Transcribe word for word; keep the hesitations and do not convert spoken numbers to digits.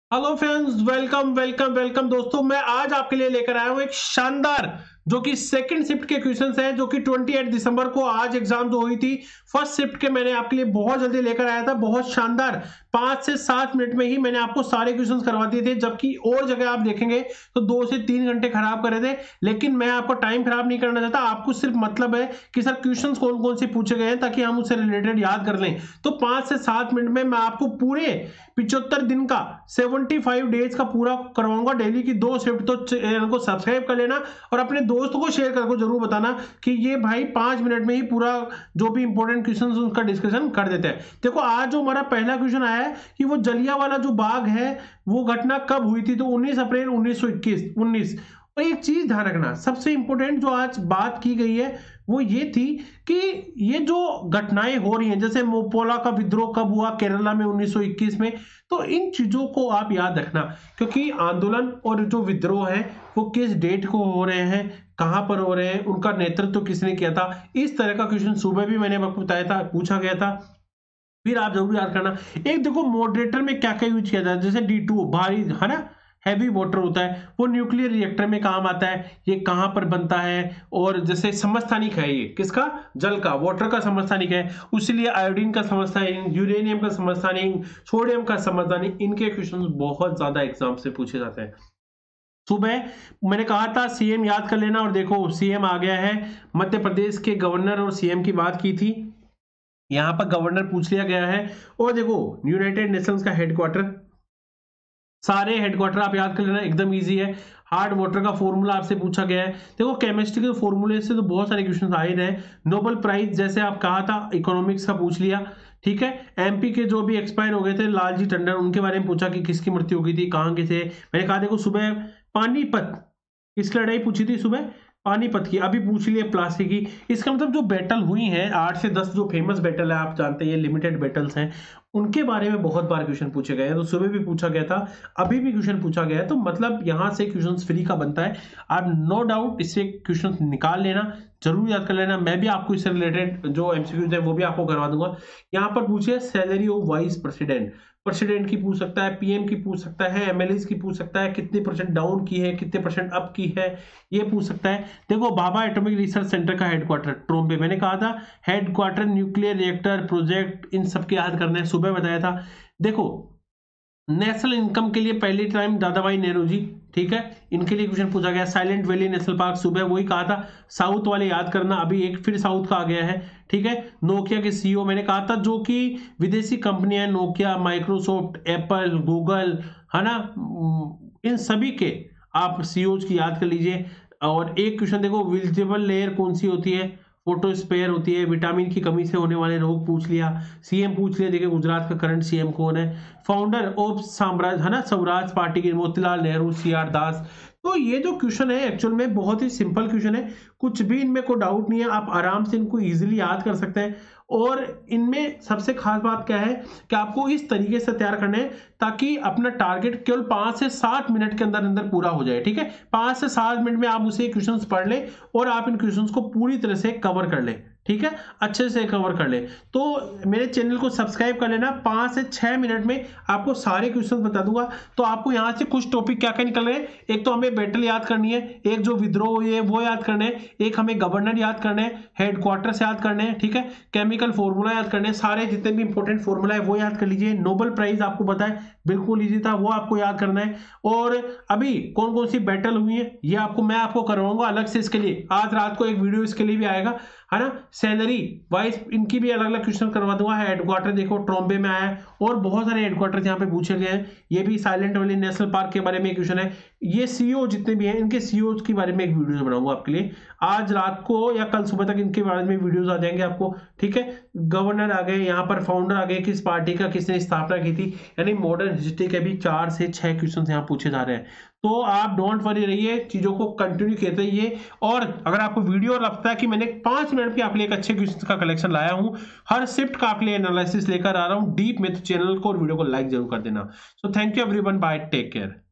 Hello friends, welcome welcome welcome दोस्तों। मैं आज आपके लिए लेकर आया हूं एक शानदार जो कि सेकंड शिफ्ट के क्वेश्चंस हैं, जो कि अट्ठाईस दिसंबर को आज एग्जाम जो हुई थी फर्स्ट शिफ्ट के, मैंने आपके लिए बहुत जल्दी लेकर आया था। बहुत शानदार, पांच से सात मिनट में ही मैंने आपको सारे क्वेश्चंस करवा दिए थे, जबकि और जगह आप देखेंगे तो दो से तीन घंटे खराब करे थे। लेकिन मैं आपको टाइम खराब नहीं करना चाहता, आपको सिर्फ मतलब है कि सर क्वेश्चंस कौन कौन से पूछे गए हैं ताकि हम उससे रिलेटेड याद कर लें। तो पांच से सात मिनट में मैं आपको पूरे पिछहत्तर दिन का पचहत्तर डेज का पूरा करवाऊंगा। डेली की दो शिफ्ट, तो चैनल को सब्सक्राइब कर लेना और अपने दोस्तों को शेयर करके जरूर बताना कि ये भाई पांच मिनट में ही पूरा जो भी इंपॉर्टेंट क्वेश्चन उसका डिस्कशन कर देते हैं। देखो आज जो हमारा पहला क्वेश्चन आया है कि वो जलियांवाला जो बाग है वो घटना कब हुई थी, तो उन्नीस अप्रैल उन्नीस सौ इक्कीस उन्नीस। और एक चीज ध्यान रखना, सबसे इंपॉर्टेंट जो आज बात की गई है वो ये थी कि ये जो घटनाएं हो रही हैं, जैसे मोपोला का विद्रोह कब हुआ केरला में उन्नीस सौ इक्कीस में, तो इन चीजों को आप याद रखना, क्योंकि आंदोलन और जो विद्रोह है वो किस डेट को हो रहे हैं, कहां पर हो रहे हैं, उनका नेतृत्व तो किसने किया था। इस तरह का क्वेश्चन सुबह भी मैंने आपको बताया था, पूछा गया था, फिर आप जरूर याद करना। एक देखो मॉडरेटर में क्या क्या यूज किया जाता है, जैसे डी टू भारी है ना, हैवी वाटर होता है, वो न्यूक्लियर रिएक्टर में काम आता है। ये कहां पर बनता है, और जैसे समस्थानिक है, ये किसका, जल का, वाटर का समस्थानिक है, उसलिए आयोडीन का समस्थानिक, यूरेनियम का समस्थानिक, सोडियम का समस्थानिक। इनके क्वेश्चन बहुत ज्यादा एग्जाम से पूछे जाते हैं। सुबह मैंने कहा था सीएम याद कर लेना, और देखो सीएम आ गया है। मध्य प्रदेश के गवर्नर और सीएम की बात की थी, यहां पर गवर्नर पूछ लिया गया है। और देखो यूनाइटेड नेशंस का हेडक्वार्टर, सारे हेडक्वार्टर आप याद कर लेना, एकदम इजी है। हार्ड वाटर का फॉर्मूला आपसे पूछा गया है। देखो केमिस्ट्री के फॉर्मूले से तो बहुत सारे क्वेश्चन आ ही रहे हैं। नोबेल प्राइज जैसे आप कहा था, इकोनॉमिक्स का पूछ लिया, ठीक है। एमपी के जो भी एक्सपायर हो गए थे लालजी टंडन, उनके बारे में पूछा कि किसकी मृत्यु हो गई थी, कहां के थे। मैंने कहा देखो सुबह पानीपत, किसकी लड़ाई पूछी थी सुबह, पानीपत की। अभी पूछ लिए प्लास्टिक की। इसका मतलब जो बैटल हुई है आठ से दस, जो फेमस बैटल है आप जानते हैं, ये लिमिटेड बैटल्स हैं, उनके बारे में बहुत बार क्वेश्चन पूछे गए हैं। तो सुबह भी पूछा गया था, अभी भी क्वेश्चन पूछा गया है, तो मतलब यहां से क्वेश्चन फ्री का बनता है। आप नो डाउट इससे क्वेश्चन निकाल लेना, जरूर याद कर लेना। मैं भी आपको इससे रिलेटेड जो एमसीक्यूज है वो भी आपको करवा दूंगा। यहां पर पूछे salary of vice president, president की पूछ सकता है, पीएम की पूछ सकता है, एमएलए की पूछ सकता है, कितने परसेंट डाउन की है, कितने परसेंट अप की है, ये पूछ सकता है। देखो भाभा एटॉमिक रिसर्च सेंटर का हेडक्वार्टर ट्रोम्बे, मैंने कहा था हेडक्वार्टर न्यूक्लियर रिएक्टर प्रोजेक्ट, इन सबके याद करना है, सुबह बताया था। देखो नेशनल इनकम के लिए पहली टाइम दादाभाई नेहरू जी, ठीक है, इनके लिए क्वेश्चन पूछा गया। साइलेंट वैली नेशनल पार्क, सुबह वही कहा था, साउथ वाले याद करना, अभी एक फिर साउथ का आ गया है, ठीक है। नोकिया के सीईओ मैंने कहा था, जो कि विदेशी कंपनियां, नोकिया, माइक्रोसॉफ्ट, एप्पल, गूगल, है ना, इन सभी के आप सीईओ की याद कर लीजिए। और एक क्वेश्चन देखो, विजिबल लेयर कौन सी होती है, फोटोस्फेयर होती है। विटामिन की कमी से होने वाले रोग पूछ लिया। सीएम पूछ लिया, देखिए गुजरात का करंट सीएम कौन है। फाउंडर ऑफ साम्राज्य, है ना, स्वराज पार्टी के मोतीलाल नेहरू, सी आर दास। तो ये जो क्वेश्चन है एक्चुअल में बहुत ही सिंपल क्वेश्चन है, कुछ भी इनमें कोई डाउट नहीं है, आप आराम से इनको इजीली याद कर सकते हैं। और इनमें सबसे खास बात क्या है कि आपको इस तरीके से तैयार करना है ताकि अपना टारगेट केवल पांच से सात मिनट के अंदर अंदर पूरा हो जाए, ठीक है। पांच से सात मिनट में आप उसे क्वेश्चंस पढ़ लें और आप इन क्वेश्चंस को पूरी तरह से कवर कर लें, ठीक है, अच्छे से कवर कर ले। तो मेरे चैनल को सब्सक्राइब कर लेना, पांच से छह मिनट में आपको सारे क्वेश्चन बता दूंगा। तो आपको यहां से कुछ टॉपिक क्या क्या निकल रहे हैं, एक तो हमें बैटल याद करनी है, एक जो विद्रोह हुई है वो याद करने हैं, एक हमें गवर्नर याद करने हैं, हेडक्वार्टर्स याद करने हैं, ठीक है, केमिकल फॉर्मूला याद करने हैं, सारे जितने भी इंपॉर्टेंट फॉर्मूला है वो याद कर लीजिए। नोबेल प्राइज आपको पता है बिल्कुल ईजी था, वो आपको याद करना है। और अभी कौन कौन सी बैटल हुई है ये आपको मैं आपको करवाऊंगा अलग से, इसके लिए आज रात को एक वीडियो इसके लिए भी आएगा, है ना। सैलरी वाइज इनकी भी अलग अलग क्वेश्चन करवा दूंगा। हेडक्वार्टर देखो ट्रोम्बे में आया है, और बहुत सारे हेडक्वार्टर यहाँ पे पूछे गए हैं। ये भी साइलेंट वैली नेशनल पार्क के बारे में क्वेश्चन है। ये सीईओ जितने भी हैं इनके सीईओ के बारे में एक वीडियो बनाऊंगा आपके लिए, आज रात को या कल सुबह तक इनके बारे में वीडियोस आ जाएंगे आपको, ठीक है। गवर्नर आ गए, यहाँ पर फाउंडर आ गए, किस पार्टी का किसने स्थापना की थी, यानी मॉडर्न हिस्ट्री के भी चार से छह क्वेश्चन यहाँ पूछे जा रहे हैं। तो आप डोंट वरी रहिए, चीजों को कंटिन्यू करते रहिए। और अगर आपको वीडियो लगता है कि मैंने पांच मिनट के आपके लिए एक अच्छे क्वेश्चन का कलेक्शन लाया हूं, हर शिफ्ट का आपके लिए एनालिसिस लेकर आ रहा हूं डीप में, तो चैनल को और वीडियो को लाइक जरूर कर देना। So thank you everyone, bye, take care.